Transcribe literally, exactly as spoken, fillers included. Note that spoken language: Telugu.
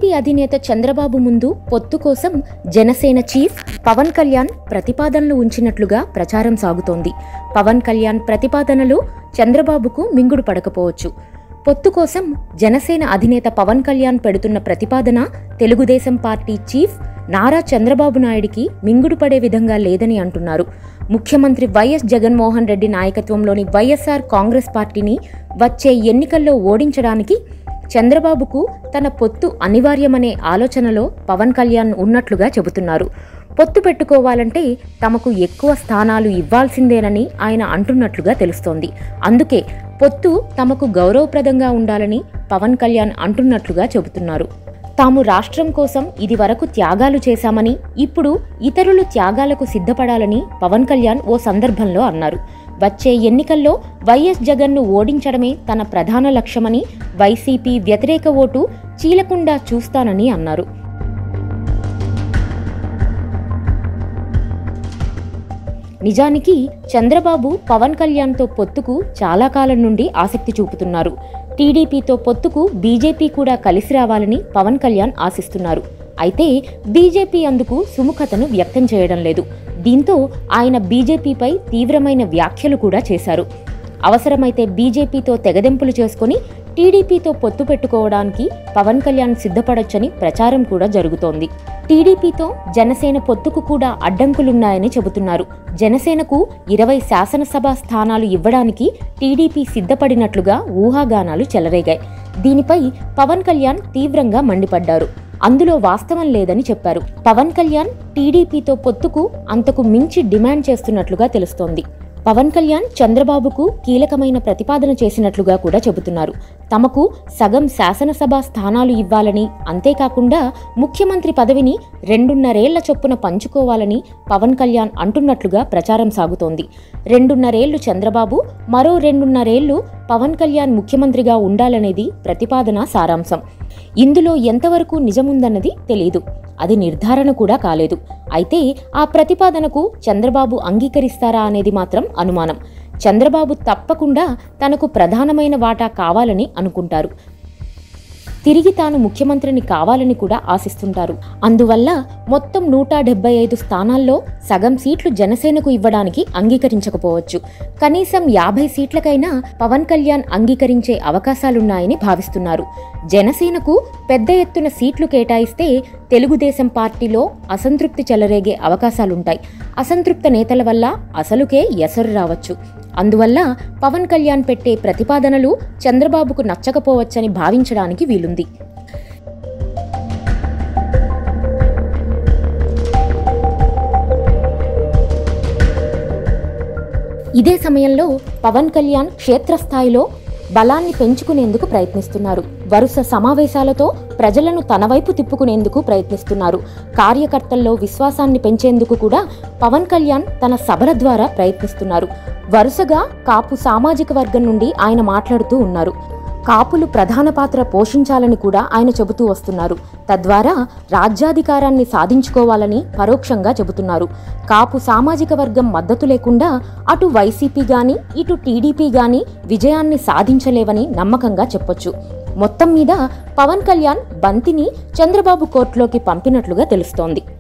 టీడీపీ అధినేత చంద్రబాబు ముందు పొత్తు కోసం జనసేన చీఫ్ పవన్ కళ్యాణ్ ప్రతిపాదనలు ఉంచినట్లుగా ప్రచారం సాగుతోంది. పవన్ కళ్యాణ్ ప్రతిపాదనలు చంద్రబాబుకు మింగుడు పడకపోవచ్చు. పొత్తు కోసం జనసేన అధినేత పవన్ కళ్యాణ్ పెడుతున్న ప్రతిపాదన తెలుగుదేశం పార్టీ చీఫ్ నారా చంద్రబాబు నాయుడికి మింగుడు పడే విధంగా లేదని అంటున్నారు. ముఖ్యమంత్రి వైఎస్ జగన్మోహన్ రెడ్డి నాయకత్వంలోని వైఎస్ఆర్ కాంగ్రెస్ పార్టీని వచ్చే ఎన్నికల్లో ఓడించడానికి చంద్రబాబుకు తన పొత్తు అనివార్యమనే ఆలోచనలో పవన్ కళ్యాణ్ ఉన్నట్లుగా చెబుతున్నారు. పొత్తు పెట్టుకోవాలంటే తమకు ఎక్కువ స్థానాలు ఇవ్వాల్సిందేనని ఆయన అంటున్నట్లుగా తెలుస్తోంది. అందుకే పొత్తు తమకు గౌరవప్రదంగా ఉండాలని పవన్ కళ్యాణ్ అంటున్నట్లుగా చెబుతున్నారు. తాము రాష్ట్రం కోసం ఇది వరకు త్యాగాలు చేశామని, ఇప్పుడు ఇతరులు త్యాగాలకు సిద్ధపడాలని పవన్ కళ్యాణ్ ఓ సందర్భంలో అన్నారు. వచ్చే ఎన్నికల్లో వైఎస్ జగన్ను ఓడించడమే తన ప్రధాన లక్ష్యమని, వైసీపీ వ్యతిరేక ఓటు చీలకుండా చూస్తానని అన్నారు. నిజానికి చంద్రబాబు పవన్ కళ్యాణ్తో పొత్తుకు చాలా కాలం నుండి ఆసక్తి చూపుతున్నారు. టీడీపీతో పొత్తుకు బీజేపీ కూడా కలిసి రావాలని పవన్ కళ్యాణ్ ఆశిస్తున్నారు. అయితే బీజేపీ అందుకు సుముఖతను వ్యక్తం చేయడం లేదు. దీంతో ఆయన బీజేపీపై తీవ్రమైన వ్యాఖ్యలు కూడా చేశారు. అవసరమైతే బీజేపీతో తెగదెంపులు చేసుకుని టీడీపీతో పొత్తు పెట్టుకోవడానికి పవన్ కళ్యాణ్ సిద్ధపడొచ్చని ప్రచారం కూడా జరుగుతోంది. టీడీపీతో జనసేన పొత్తుకు కూడా అడ్డంకులున్నాయని చెబుతున్నారు. జనసేనకు ఇరవై శాసనసభ స్థానాలు ఇవ్వడానికి టీడీపీ సిద్ధపడినట్లుగా ఊహాగానాలు చెలరేగాయి. దీనిపై పవన్ కళ్యాణ్ తీవ్రంగా మండిపడ్డారు. అందులో వాస్తవం లేదని చెప్పారు. పవన్ కళ్యాణ్ టీడీపీతో పొత్తుకు అంతకు మించి డిమాండ్ చేస్తున్నట్లుగా తెలుస్తోంది. పవన్ కళ్యాణ్ చంద్రబాబుకు కీలకమైన ప్రతిపాదన చేసినట్లుగా కూడా చెబుతున్నారు. తమకు సగం శాసనసభ స్థానాలు ఇవ్వాలని, అంతేకాకుండా ముఖ్యమంత్రి పదవిని రెండున్నరేళ్ల చొప్పున పంచుకోవాలని పవన్ కళ్యాణ్ అంటున్నట్లుగా ప్రచారం సాగుతోంది. రెండున్నరేళ్లు చంద్రబాబు, మరో రెండున్నరేళ్లు పవన్ కళ్యాణ్ ముఖ్యమంత్రిగా ఉండాలనేది ప్రతిపాదన సారాంశం. ఇందులో ఎంతవరకు నిజముందన్నది తెలీదు. అది నిర్ధారణ కూడా కాలేదు. అయితే ఆ ప్రతిపాదనకు చంద్రబాబు అంగీకరిస్తారా అనేది మాత్రం అనుమానం. చంద్రబాబు తప్పకుండా తనకు ప్రధానమైన వాటా కావాలని అనుకుంటారు. తిరిగి తాను ముఖ్యమంత్రిని కావాలని కూడా ఆశిస్తుంటారు. అందువల్ల మొత్తం నూట డెబ్బై ఐదు స్థానాల్లో సగం సీట్లు జనసేనకు ఇవ్వడానికి అంగీకరించకపోవచ్చు. కనీసం యాభై సీట్లకైనా పవన్ కళ్యాణ్ అంగీకరించే అవకాశాలున్నాయని భావిస్తున్నారు. జనసేనకు పెద్ద ఎత్తున సీట్లు కేటాయిస్తే తెలుగుదేశం పార్టీలో అసంతృప్తి చెలరేగే అవకాశాలుంటాయి. అసంతృప్త నేతల వల్ల అసలుకే ఎసరు రావచ్చు. అందువల్ల పవన్ కళ్యాణ్ పెట్టే ప్రతిపాదనలు చంద్రబాబుకు నచ్చకపోవచ్చని భావించడానికి వీలుంది. ఇదే సమయంలో పవన్ కళ్యాణ్ క్షేత్రస్థాయిలో బలాన్ని పెంచుకునేందుకు ప్రయత్నిస్తున్నారు. వరుస సమావేశాలతో ప్రజలను తన వైపు తిప్పుకునేందుకు ప్రయత్నిస్తున్నారు. కార్యకర్తల్లో విశ్వాసాన్ని పెంచేందుకు కూడా పవన్ కళ్యాణ్ తన సభల ద్వారా ప్రయత్నిస్తున్నారు. వరుసగా కాపు సామాజిక వర్గం నుండి ఆయన మాట్లాడుతూ ఉన్నారు. కాపులు ప్రధాన పాత్ర పోషించాలని కూడా ఆయన చెబుతూ వస్తున్నారు. తద్వారా రాజ్యాధికారాన్ని సాధించుకోవాలని పరోక్షంగా చెబుతున్నారు. కాపు సామాజిక వర్గం మద్దతు లేకుండా అటు వైసీపీ గాని ఇటు టీడీపీ గాని విజయాన్ని సాధించలేవని నమ్మకంగా చెప్పొచ్చు. మొత్తం మీద పవన్ కళ్యాణ్ బంతిని చంద్రబాబు కోర్టులోకి పంపినట్లుగా తెలుస్తోంది.